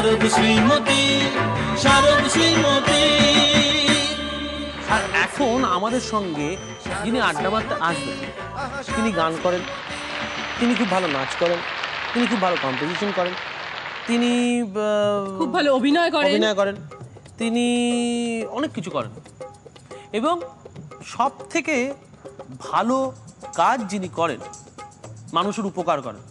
শারদ শ্রীমতী, শারদ শ্রীমতী। আর এখন আমাদের সঙ্গে যিনি আড্ডা মারতে আসবেন, তিনি গান করেন, তিনি খুব ভালো নাচ করেন, তিনি খুব ভালো কম্পোজিশন করেন, তিনি খুব ভালো অভিনয় করেন, তিনি অনেক কিছু করেন, এবং সব থেকে ভালো কাজ যিনি করেন, মানুষের উপকার করেন।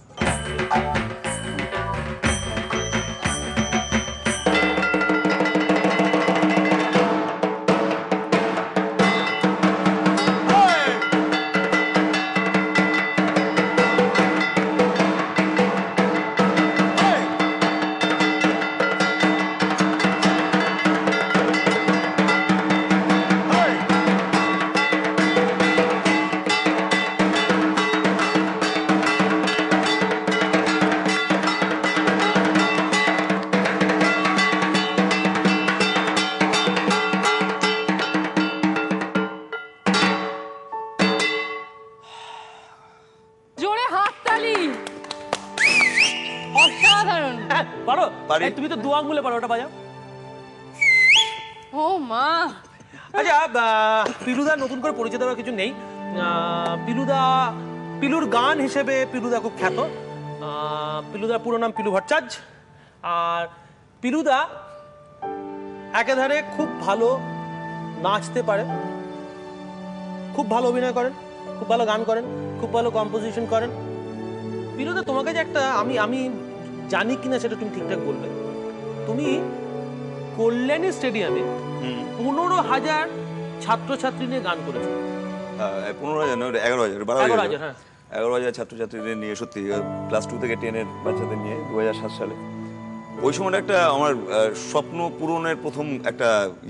তুমি তো দু আঙ্গুলে পারো, ওটা বাজাও। ও মা। আচ্ছা, পিলুদা নতুন করে পরিচয় দেওয়ার কিছু নেই। পিলুর গান হিসেবে পিলুদা খুব খ্যাত। পিলুদার পুরো নাম পিলু ভট্টাচার্য। আর পিলুদা একেধারে খুব ভালো নাচতে পারে, খুব ভালো অভিনয় করেন, খুব ভালো গান করেন, খুব ভালো কম্পোজিশন করেন। পিলুদা, তোমাকে যে একটা আমি জানি কিনা সেটা তুমি ঠিকঠাক বলবে, তুমি কল্যাণী স্টেডিয়ামে 15,000 ছাত্রছাত্রী নিয়ে গান করেছো। 15,000 নয়, 11,000, 12,000, হ্যাঁ, 11,000 ছাত্রছাত্রীদের নিয়ে, সত্যি ক্লাস 2 থেকে 10 এর বাচ্চাদের নিয়ে 2007 সালে। ওই সময়টা একটা আমার স্বপ্ন পূরণের প্রথম একটা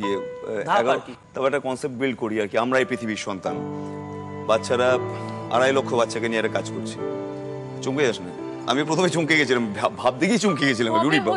তারপর একটা কনসেপ্ট বিল্ড করি আর কি। আমরা এই পৃথিবীর সন্তান, বাচ্চারা 2.5 লক্ষ বাচ্চাকে নিয়ে একটা কাজ করছি। চমকে যাস না? আমি প্রথমে চমকে গেছিলাম, ভাবতে গিয়ে চমকে গেছিলাম।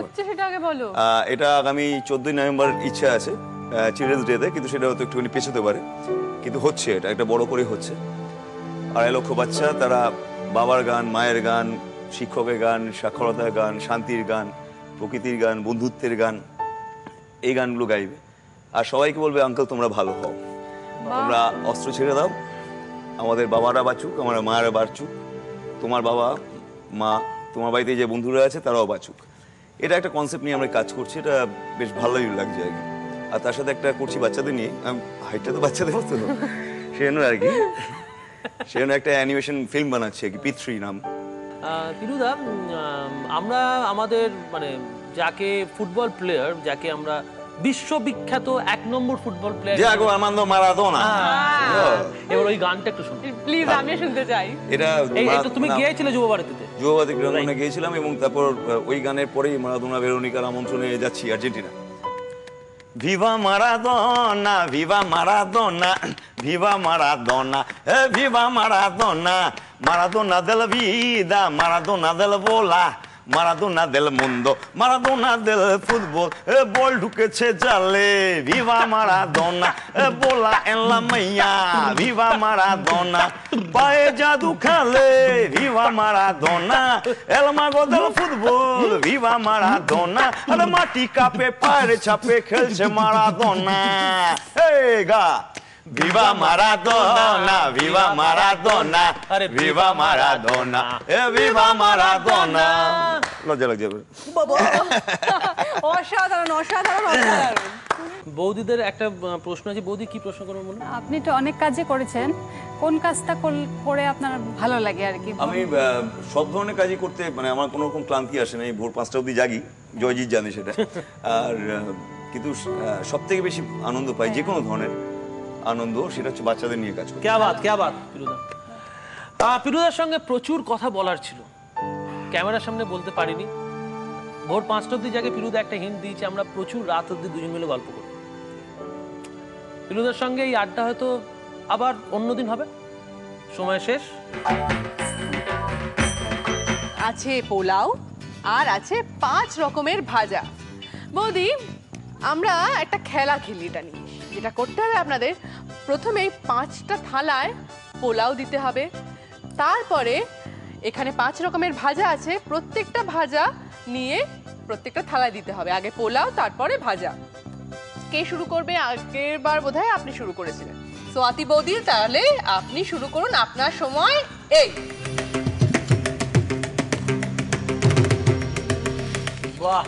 এটা আগামী 14 নভেম্বর ইচ্ছা আছে, চিলড্রেন্স ডেতে, কিন্তু সেটা হয়তো একটুখানি পেছোতে পারে, কিন্তু হচ্ছে, এটা একটা বড় করে হচ্ছে। 2.5 লক্ষ বাচ্চা, তারা বাবার গান, মায়ের গান, শিক্ষকের গান, সাক্ষরতার গান, শান্তির গান, প্রকৃতির গান, বন্ধুত্বের গান, এই গানগুলো গাইবে। আর সবাইকে বলবে, আঙ্কেল তোমরা ভালো হও, তোমরা অস্ত্র ছেড়ে দাও, আমাদের বাবারা বাঁচুক, আমার মায়েরা বাঁচুক, তোমার বাবা মা, তোমার বাড়িতে যে বন্ধুরা আছে তারাও বাঁচুক। এটা একটা কনসেপ্ট নিয়ে আমরা কাজ করছি, এটা বেশ ভালোই লাগছে আর কি। আর তার সাথে একটা করছি বাচ্চাদের নিয়ে, হাইটটা তো বাচ্চাদের মতো না, সেজন্য আর কি, সেজন্য একটা অ্যানিমেশন ফিল্ম বানাচ্ছি আর কি, পিতৃ নাম। পিলুদা, আমরা আমাদের মানে যাকে ফুটবল প্লেয়ার, যাকে আমরা বিশ্ববিখ্যাত 1 নম্বর football player, Diego Armando Maradona, এবার ওই গানটা একটু শুনুন প্লিজ, আমি শুনতে চাই। এটা তুমি গিয়েছিলে যুবভারতীতে? যুবভারতী ক্রীড়াঙ্গনে গিয়েছিলাম, এবং তারপর ওই গানের পরেই মারাদোনা ভেরোনিকার আমন্ত্রণে যাচ্ছি আর্জেন্টিনা। ভিভা মারাদোনা, ভিভা মারাদোনা, ভিভা মারাদোনা, ভিভা মারাদোনা, মারাদোনা দেল ভিদা, মারাদোনা দেল বোলা, মারাদোনা দেল মুন্ডো, মারাদোনা দেল ফুটবল, বল ঢুকেছে জালে, ভিভা মারাদোনা, বোলা এন লা মাইয়া, ভিভা মারাদোনা, পায়ে জাদু খেলে, ভিভা মারাদোনা, এল মাগো দেল ফুটবল, ভিভা মারাদোনা, আরে মাটি কাঁপে, পায়ের ছাপে খেলছে মারাদোনা। এই গা Viva Maradona, viva Maradona, viva Maradona, viva Maradona. লজ্জা লাগছে বাবা, অসাধারণ অসাধারণ অসাধারণ। বৌদিদের একটা প্রশ্ন আছে। বৌদি, কি প্রশ্ন করবো বলুন? আপনি তো অনেক কাজে করেছেন, কোন কাজটা করে আপনার ভালো লাগে আর কি? আমি সব ধরনের কাজই করতে, মানে আমার কোনো রকম ক্লান্তি আসে না। ভোর 5টা অবধি জাগি, জয়জিৎ জানে সেটা। আর কিন্তু সব থেকে বেশি আনন্দ পাই, যে কোনো ধরনের আনন্দ, সেটা হচ্ছে বাচ্চাদের নিয়ে কাজ করা। ক্যা বাত, ক্যা বাত পিলুদা। পিলুদার সঙ্গে প্রচুর কথা বলার ছিল, ক্যামেরার সামনে বলতে পারিনি। ভোর 5টা অবধি জাগে। পিলুদা একটা হিন্ট দিয়েছে, আমরা প্রচুর রাত অবধি দুজন মিলে গল্প করি। পিলুদার সঙ্গে এই আড্ডা হয়তো আবার অন্যদিন হবে। সময় শেষ। আছে পোলাও আর আছে 5 রকমের ভাজা। বৌদি, আমরা একটা খেলা খেলি, এটা নিয়ে যেটা করতে হবে আপনাদের, প্রথমেই 5টা থালায় পোলাও দিতে হবে, তারপরে এখানে 5 রকমের ভাজা আছে, প্রত্যেকটা ভাজা নিয়ে প্রত্যেকটা থালায় দিতে হবে। আগে পোলাও, তারপরে ভাজা। কে শুরু করবে? আগের বার বোধহয় আপনি শুরু করেছিলেন। সোয়াতি বৌদি, তাহলে আপনি শুরু করুন, আপনার সময় এই। বাহ,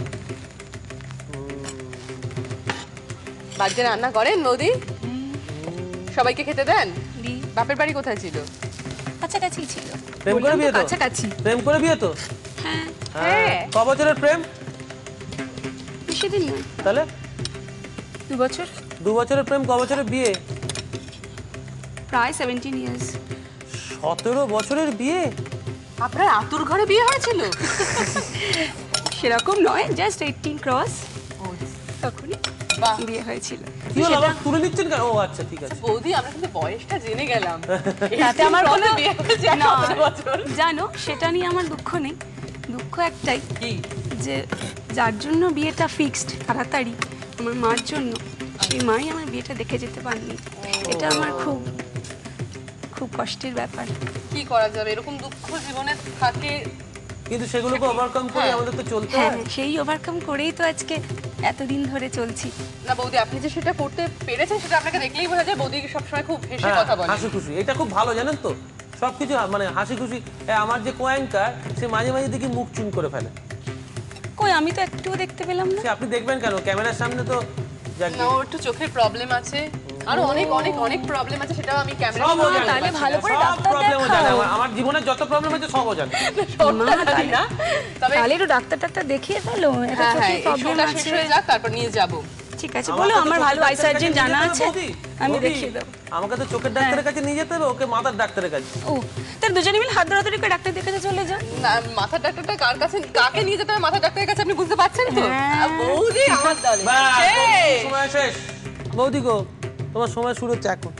বাড়িতে রান্না করেন বৌদি? সবাইকে খেতে দেন? বাপের বাড়ি কোথায় ছিল? কাছাকাছি ছিল। প্রেম করে বিয়ে তো? কাছাকাছি। প্রেম করে বিয়ে তো? হ্যাঁ। হ্যাঁ। ক বছরের প্রেম? বেশি দিন না, তাহলে 2 বছর, 2 বছরের প্রেম, ক বছরের বিয়ে? প্রায় 17 ইয়ার্স। 17 বছরের বিয়ে? আপনার আতুর ঘরে বিয়ে হয়েছিল? সেরকম নয়, জাস্ট 18 ক্রস, তখনই বাহ। বিয়ে হয়েছিল। কি হলো, আবার তুলে নিচ্ছেন কেন? ও আচ্ছা, ঠিক আছে। বৌদি, আমরা কিন্তু বয়সটা জেনে গেলাম। তাতে আমার কোনো বিয়ে হয়েছে না, 17 বছর। জানো, সেটা নিয়ে আমার দুঃখ নেই। দুঃখ একটাই, কি? যে যার জন্য বিয়েটা ফিক্সড তাড়াতাড়ি, আমার মার জন্য, সেই মাই আমার বিয়েটা দেখে যেতে পারেনি। এটা আমার খুব খুব কষ্টের ব্যাপার। কি করা যাবে, এরকম দুঃখ জীবনে থাকে। কিন্তু সেগুলোকে ওভারকাম করে আমাদের তো চলতে হ্যাঁ, হয়। সেই ওভারকাম করেই তো আজকে এতদিন ধরে চলছি। না বৌদি, আপনি যে সেটা করতে পেরেছেন সেটা আপনাকে দেখলেই বোঝা যায়। বৌদি সবসময় খুব হেসে হ্যাঁ, কথা বলে। হাসি খুশি, এটা খুব ভালো, জানেন তো? সবকিছু মানে হাসি খুশি। আমার যে কোয়াঙ্কার, সে মাঝে মাঝে দেখি মুখ চুন করে ফেলে। কই, আমি তো একটুও দেখতে পেলাম না। সে আপনি দেখবেন কেন? ক্যামেরার সামনে তো যাকে না, ওর একটু চোখের প্রবলেম আছে, আরো অনেক অনেক অনেক প্রবলেম আছে, সেটাও আমি ক্যামেরা সব ও জানে। তাহলে ভালো করে সব ডাক্তার প্রবলেম ও জানে। দেখাও। আমার জীবনের যত প্রবলেম আছে সব ও জানে। জানি না। তবে তাহলে একটু ডাক্তার দেখিয়ে ফেলো, এটা হ্যাঁ, চোখের এই প্রবলেম শোটা শেষ আছে। হয়ে যাক, তারপর নিয়ে যাব। ঠিক আছে, আমাকে বলো, তো আমার চোখের ভালো আই ডাক্তারের সার্জন কাছে জানা নিয়ে আছে, যেতে হবে, আমি বৌদি। দেখিয়ে দেবো। আমাকে তো চোখের ডাক্তারের কাছে নিয়ে যেতে হবে, ওকে মাথার ডাক্তারের কাছে। ও, তার দুজনে মিলে হাত ধরাধরি করে ডাক্তার দেখাতে চলে যাও। না, মাথার ডাক্তারটা কার কাছে, কাকে নিয়ে যেতে হবে মাথার ডাক্তারের কাছে, আপনি বুঝতে পারছেন তো? হ্যাঁ। বৌদি আমার দলে। ব্যাস, শেষ। সময় শেষ। বৌদি গো, তোমার সময় শুরু হচ্ছে এখন।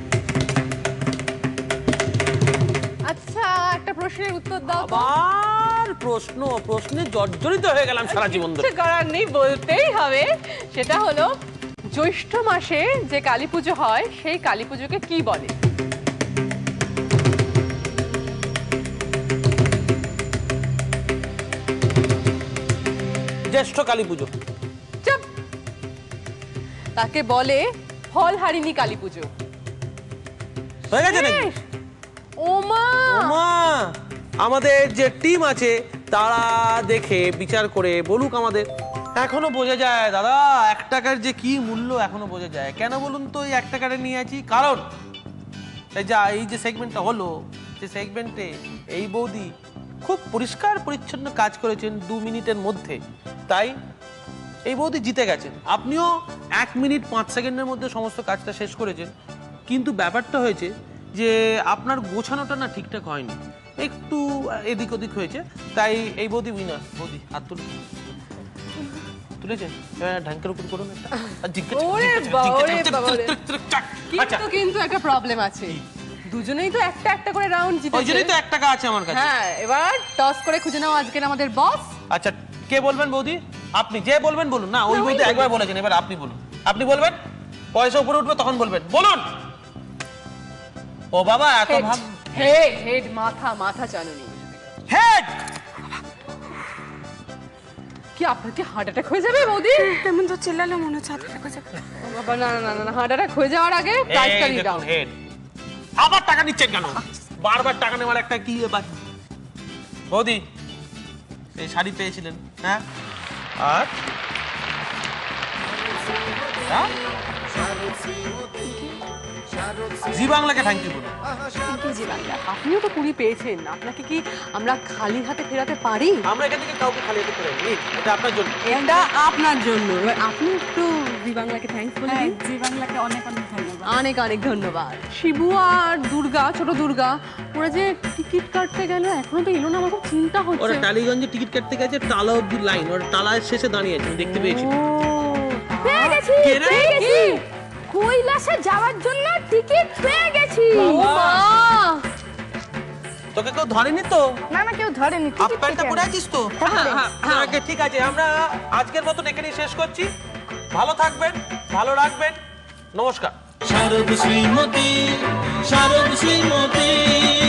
আচ্ছা, একটা প্রশ্নের উত্তর দাও তো। আবার প্রশ্নে জর্জরিত হয়ে গেলাম সারা জীবন ধরে। কিছু করার নেই, বলতেই হবে। সেটা হলো, জ্যৈষ্ঠ মাসে যে কালী পুজো হয় সেই কালী পুজোকে কি বলে? জ্যেষ্ঠ কালী পুজো। চুপ। তাকে বলে ফলহারিণী কালী পুজো। হয়ে গেছে নাকি? শেষ। ওমা, ওমা, আমাদের যে টিম আছে তারা দেখে বিচার করে বলুক আমাদের। এখনো বোঝা যায় দাদা, 1 টাকার যে কি মূল্য এখনো বোঝা যায়। কেন বলুন তো এই 1 টাকাটা নিয়ে আছি? কারণ এই যে সেগমেন্টটা হলো, যে সেগমেন্টে এই বৌদি খুব পরিষ্কার পরিচ্ছন্ন কাজ করেছেন 2 মিনিটের মধ্যে, তাই এই বৌদি জিতে গেছেন। আপনিও 1 মিনিট 5 সেকেন্ডের মধ্যে সমস্ত কাজটা শেষ করেছেন। কিন্তু ব্যাপারটা হয়েছে যে আপনার গোছানোটা না ঠিকঠাক হয়নি, একটু এদিক ওদিক হয়েছে, তাই এই বৌদি উইনার। বৌদি হাত তুলেছেন, ঢাঙ্কের উপর করুন একটা। আর ওরে বাবা রে বাবা রে। আচ্ছা, কিন্তু একটা প্রবলেম আছে, দুজনেই তো একটা একটা করে রাউন্ড ওই জন্যই জিতেছে। তো 1 টাকা আছে আমার কাছে। হ্যাঁ, এবার টস করে খুঁজে নাও আজকের আমাদের বস। আচ্ছা, কে বলবেন বৌদি? আপনি যে বলবেন বলুন। না, ওই বৌদি একবার বলেছেন, এবার আপনি বলুন। আপনি বলবেন, পয়সা উপরে উঠবে তখন বলবেন, বলুন। ও বাবা, এত ভাব। হেড হেড, মাথা মাথা জানুনি। হেড। কি আপনার কি হার্ট অ্যাটাক হয়ে যাবে বৌদি? এমন তো চিল্লালো, মনে হচ্ছে হাত দেখা যাবে। ও বাবা, না না না না, হার্ট অ্যাটাক হয়ে যাওয়ার আগে প্রাইসটা দিয়ে দাও। হেড, আবার টাকা নিচ্ছেন কেন? বারবার টাকা নেওয়ার একটা কি ব্যাপার? বৌদি, এই শাড়ি পেয়েছিলেন, হ্যাঁ? আর হ্যাঁ? জি বাংলাকে থ্যাংক ইউ বলুন। Thank you Zee Bangla. আপনিও তো 20 পেয়েছেন, আপনাকে কি আমরা খালি হাতে ফেরাতে পারি? আমরা এখান থেকে কাউকে খালি হাতে ফেরাই নি, এটা আপনার জন্য। এটা আপনার জন্য। এবার আপনি একটু জি বাংলাকে থ্যাঙ্কস বলে হ্যাঁ, দিন। জি বাংলাকে অনেক অনেক ধন্যবাদ। অনেক অনেক ধন্যবাদ। শিবু আর দুর্গা, ছোট দুর্গা, ওরা যে টিকিট কাটতে গেল, এখনো তো এলো না, আমার খুব চিন্তা ওরা হচ্ছে। টালিগঞ্জে টিকিট কাটতে গেছে, টালা অব্দি লাইন, ওরা টালার শেষে দাঁড়িয়ে আছে, আমি দেখতে পেয়েছি। পেয়ে গেছি, কে রে? পেয়ে গেছি। কৈলাসে যাওয়ার জন্য টিকিট পেয়ে গেছি। তোকে কেউ ধরেনি তো? না না, কেউ ধরেনি, হাফ টিকিট প্যান্টটা কেটে পরে আনি। আছিস তো? হ্যাঁ, ঠিক আছে, আমরা আজকের মতন এখানেই শেষ করছি। ভালো থাকবেন, ভালো রাখবেন, নমস্কার। শারদ শ্রীমতী, শারদ শ্রীমতী।